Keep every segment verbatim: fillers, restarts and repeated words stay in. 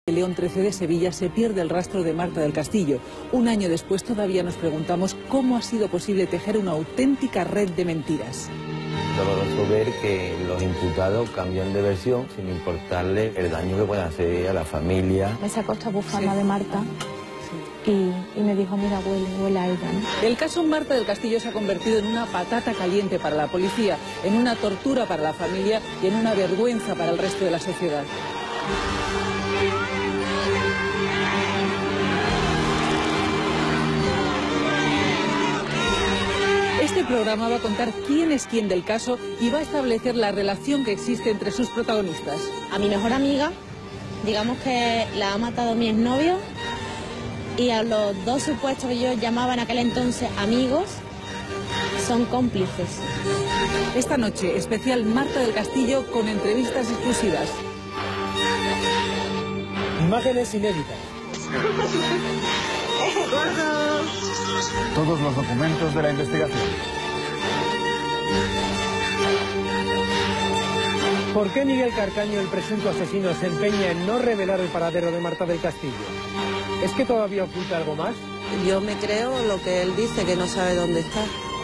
León trece de Sevilla se pierde el rastro de Marta del Castillo. Un año después todavía nos preguntamos cómo ha sido posible tejer una auténtica red de mentiras. Doloroso ver que los imputados cambian de versión sin importarle el daño que puedan hacer a la familia. Me sacó esta bufanda sí. de Marta sí. y, y me dijo, mira, huele, huele a ella, ¿no? El caso Marta del Castillo se ha convertido en una patata caliente para la policía, en una tortura para la familia y en una vergüenza para el resto de la sociedad. Este programa va a contar quién es quién del caso y va a establecer la relación que existe entre sus protagonistas. A mi mejor amiga, digamos que la ha matado mi exnovio, y a los dos supuestos que yo llamaba en aquel entonces amigos, son cómplices. Esta noche, especial Marta del Castillo con entrevistas exclusivas. Imágenes inéditas. Todos los documentos de la investigación. ¿Por qué Miguel Carcaño, el presunto asesino, se empeña en no revelar el paradero de Marta del Castillo? ¿Es que todavía oculta algo más? Yo me creo lo que él dice, que no sabe dónde está.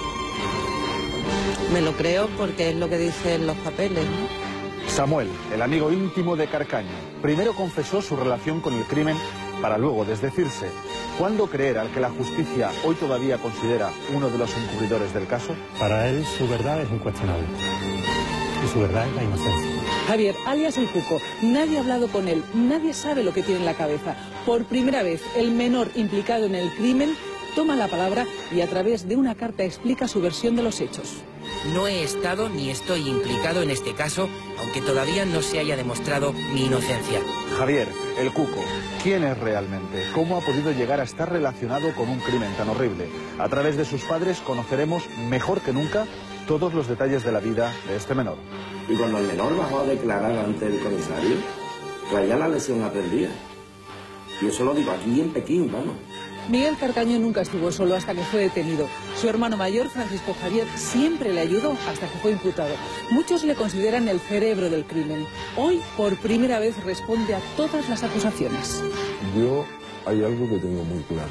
Me lo creo porque es lo que dicen los papeles, ¿no? Samuel, el amigo íntimo de Carcaño, primero confesó su relación con el crimen para luego desdecirse. ¿Cuándo creer al que la justicia hoy todavía considera uno de los encubridores del caso? Para él su verdad es incuestionable. Y su verdad es la inocencia. Javier, alias el Cuco, nadie ha hablado con él, nadie sabe lo que tiene en la cabeza. Por primera vez, el menor implicado en el crimen toma la palabra y a través de una carta explica su versión de los hechos. No he estado ni estoy implicado en este caso, aunque todavía no se haya demostrado mi inocencia. Javier, el Cuco, ¿quién es realmente? ¿Cómo ha podido llegar a estar relacionado con un crimen tan horrible? A través de sus padres conoceremos mejor que nunca todos los detalles de la vida de este menor. Y cuando el menor bajó a declarar ante el comisario, traía la lesión aprendida. Y eso lo digo aquí en Pekín, vamos. Miguel Carcaño nunca estuvo solo hasta que fue detenido. Su hermano mayor, Francisco Javier, siempre le ayudó hasta que fue imputado. Muchos le consideran el cerebro del crimen. Hoy, por primera vez, responde a todas las acusaciones. Yo hay algo que tengo muy claro.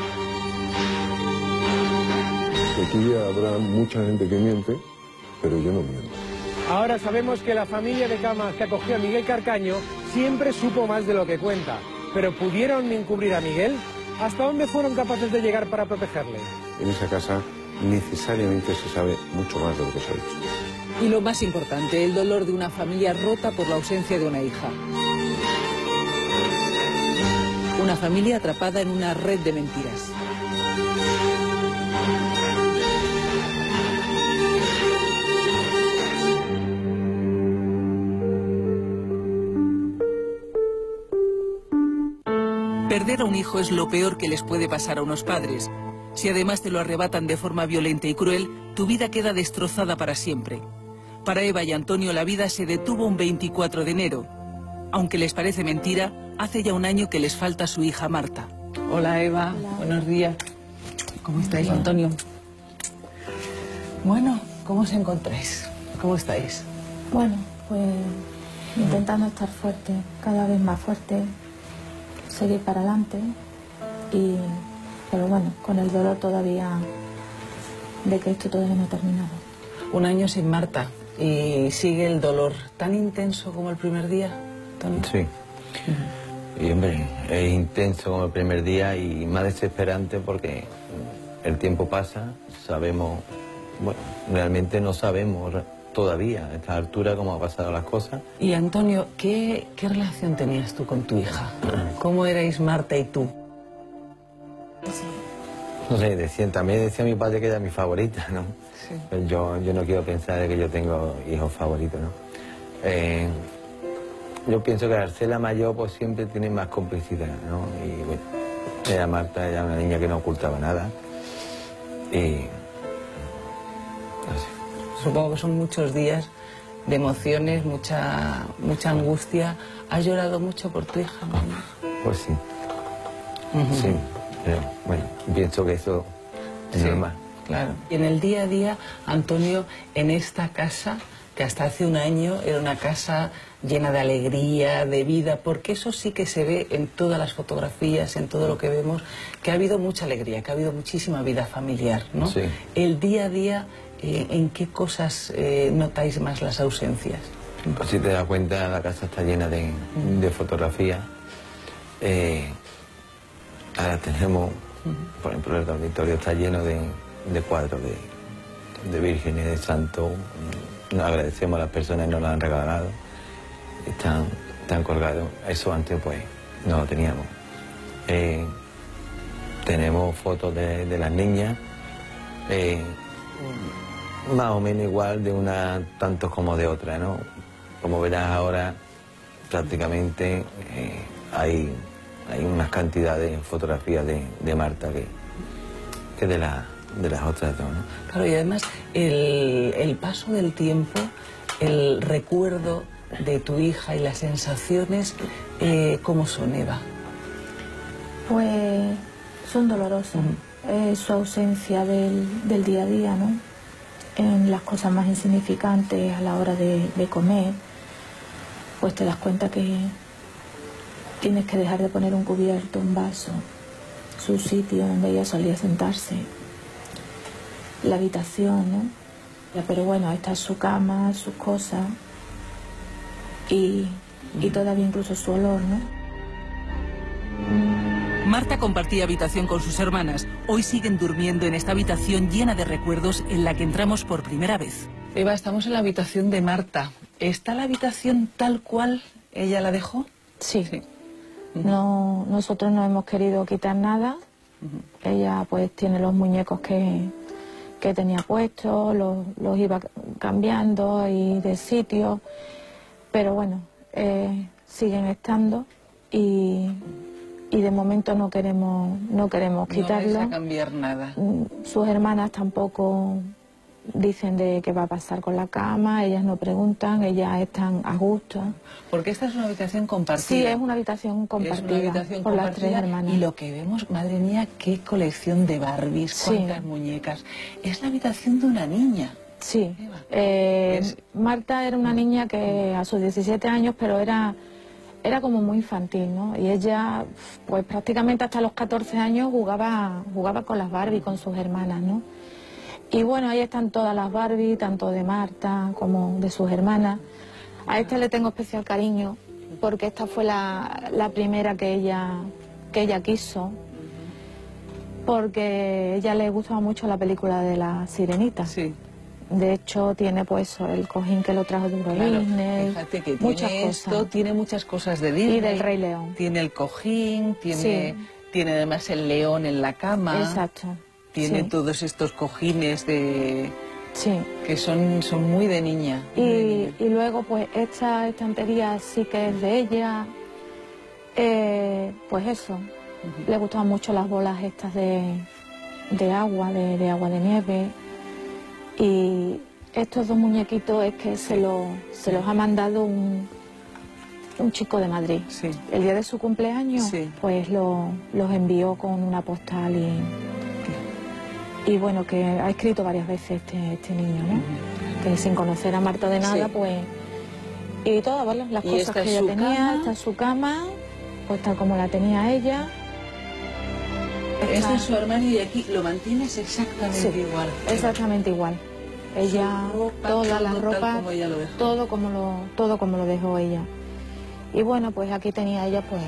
Aquí habrá mucha gente que miente, pero yo no miento. Ahora sabemos que la familia de Camas que acogió a Miguel Carcaño siempre supo más de lo que cuenta. ¿Pero pudieron encubrir a Miguel? ¿Hasta dónde fueron capaces de llegar para protegerle? En esa casa necesariamente se sabe mucho más de lo que se ha dicho. Y lo más importante, el dolor de una familia rota por la ausencia de una hija. Una familia atrapada en una red de mentiras. Perder a un hijo es lo peor que les puede pasar a unos padres. Si además te lo arrebatan de forma violenta y cruel, tu vida queda destrozada para siempre. Para Eva y Antonio la vida se detuvo un veinticuatro de enero. Aunque les parece mentira, hace ya un año que les falta su hija Marta. Hola Eva, hola. Buenos días. ¿Cómo estáis, hola. Antonio? Bueno, ¿cómo os encontráis? ¿Cómo estáis? Bueno, pues intentando estar fuerte, cada vez más fuerte. Seguir para adelante, y, pero bueno, con el dolor todavía de que esto todavía no ha terminado. Un año sin Marta y sigue el dolor tan intenso como el primer día, Tony. Sí, uh-huh. Y hombre, es intenso como el primer día y más desesperante porque el tiempo pasa, sabemos, bueno, realmente no sabemos todavía a esta altura cómo han pasado las cosas. Y Antonio, ¿qué, qué relación tenías tú con tu hija? ¿Cómo erais Marta y tú? No sé, decían, también decía mi padre que era mi favorita, ¿no? Sí. Pero yo, yo no quiero pensar de que yo tengo hijos favoritos, ¿no? Eh, yo pienso que Arcela mayor pues siempre tiene más complicidad, ¿no? Y bueno, era Marta, era una niña que no ocultaba nada. Y... no sé. Supongo que son muchos días de emociones, mucha mucha angustia. ¿Has llorado mucho por tu hija, mamá? Pues sí. Uh-huh. Sí, pero bueno, pienso que eso es sí, normal. Claro. Y en el día a día, Antonio, en esta casa, que hasta hace un año era una casa llena de alegría, de vida, porque eso sí que se ve en todas las fotografías, en todo lo que vemos, que ha habido mucha alegría, que ha habido muchísima vida familiar, ¿no? Sí. El día a día, eh, ¿en qué cosas eh, notáis más las ausencias? Pues si te das cuenta, la casa está llena de, de fotografías. Eh, ahora tenemos, por ejemplo, el dormitorio está lleno de, de cuadros de, de vírgenes, de santos. Nos agradecemos a las personas que nos lo han regalado. Están, están colgados. Eso antes pues no lo teníamos. Eh, tenemos fotos de, de las niñas, eh, más o menos igual de una tantos como de otra, ¿no? Como verás ahora, prácticamente eh, hay, hay unas cantidades de fotografías de, de Marta que, que de, la, de las otras dos, ¿no? Claro, y además el, el paso del tiempo, el recuerdo de tu hija y las sensaciones, eh, ¿cómo son, Eva? Pues son dolorosas. Uh-huh. eh, su ausencia del, del día a día, ¿no? En las cosas más insignificantes a la hora de, de comer, pues te das cuenta que tienes que dejar de poner un cubierto, un vaso, su sitio donde ella solía sentarse, la habitación, ¿no? Ya, pero bueno, está su cama, sus cosas y, y todavía incluso su olor, ¿no? Marta compartía habitación con sus hermanas. Hoy siguen durmiendo en esta habitación llena de recuerdos en la que entramos por primera vez. Eva, estamos en la habitación de Marta. ¿Está la habitación tal cual ella la dejó? Sí. sí. Uh-huh. No, nosotros no hemos querido quitar nada. Uh-huh. Ella pues tiene los muñecos que, que tenía puestos, los, los iba cambiando y de sitio. Pero bueno, eh, siguen estando y... y de momento no queremos no queremos quitarlo. No vais a cambiar nada. Sus hermanas tampoco dicen de qué va a pasar con la cama, ellas no preguntan, ellas están a gusto. Porque esta es una habitación compartida. Sí, es una habitación compartida, es una habitación por compartida, las tres hermanas. Y lo que vemos, madre mía, qué colección de Barbies, sí. cuántas muñecas. Es la habitación de una niña. Sí, eh, es... Marta era una niña que a sus diecisiete años, pero era... era como muy infantil, ¿no? Y ella, pues prácticamente hasta los catorce años jugaba, jugaba con las Barbie, con sus hermanas, ¿no? Y bueno, ahí están todas las Barbie, tanto de Marta como de sus hermanas. A esta le tengo especial cariño, porque esta fue la, la primera que ella, que ella quiso, porque a ella le gustaba mucho la película de La Sirenita. Sí. De hecho, tiene pues el cojín que lo trajo de Euro claro, Disney, fíjate que muchas tiene esto, cosas. Tiene muchas cosas de Disney. Y del Rey León. Tiene el cojín, tiene, sí. tiene además el león en la cama. Exacto. Tiene sí. todos estos cojines de... Sí. Que son, son muy de niña. Y, muy de niña. y luego pues esta estantería sí que es de ella. Eh, pues eso, uh-huh. Le gustaban mucho las bolas estas de, de agua, de, de agua de nieve. Y estos dos muñequitos es que se, lo, se los ha mandado un, un chico de Madrid. Sí. El día de su cumpleaños, sí. pues lo, los envió con una postal y, y bueno, que ha escrito varias veces este, este niño, ¿no? Uh-huh. Que sin conocer a Marta de nada, sí. pues... Y todas, ¿vale? Las ¿Y cosas que ella tenía, cama? Esta es su cama, pues tal como la tenía ella. Esta es su hermano y aquí lo mantienes exactamente sí, igual. Exactamente igual. Ella, ropa, toda la ropa, como ella lo dejó. todo como lo, todo como lo dejó ella. Y bueno, pues aquí tenía ella pues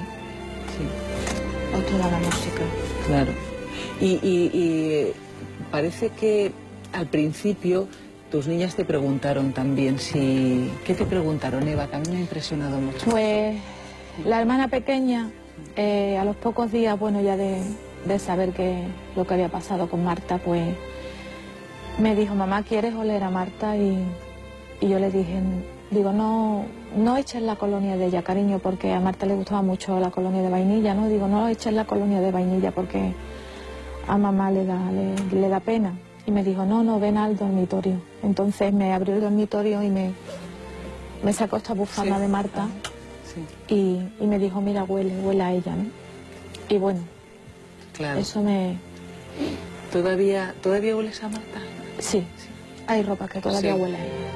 sí. toda la música. Claro. Y, y, y parece que al principio tus niñas te preguntaron también si... ¿Qué te preguntaron, Eva? Que a mí me ha impresionado mucho. Pues la hermana pequeña, eh, a los pocos días, bueno, ya de, de saber que lo que había pasado con Marta, pues me dijo, mamá, ¿quieres oler a Marta? Y, y yo le dije, digo, no, no eches la colonia de ella, cariño, porque a Marta le gustaba mucho la colonia de vainilla, ¿no? Digo, no eches la colonia de vainilla porque a mamá le da, le, le da pena. Y me dijo, no, no, ven al dormitorio. Entonces me abrió el dormitorio y me, me sacó esta bufanda sí. de Marta sí. y, y me dijo, mira, huele, huele a ella, ¿no? Y bueno, claro. eso me... ¿Todavía, ¿Todavía hueles a Marta? Sí, sí. Hay ropa que todavía sí. huele a ella.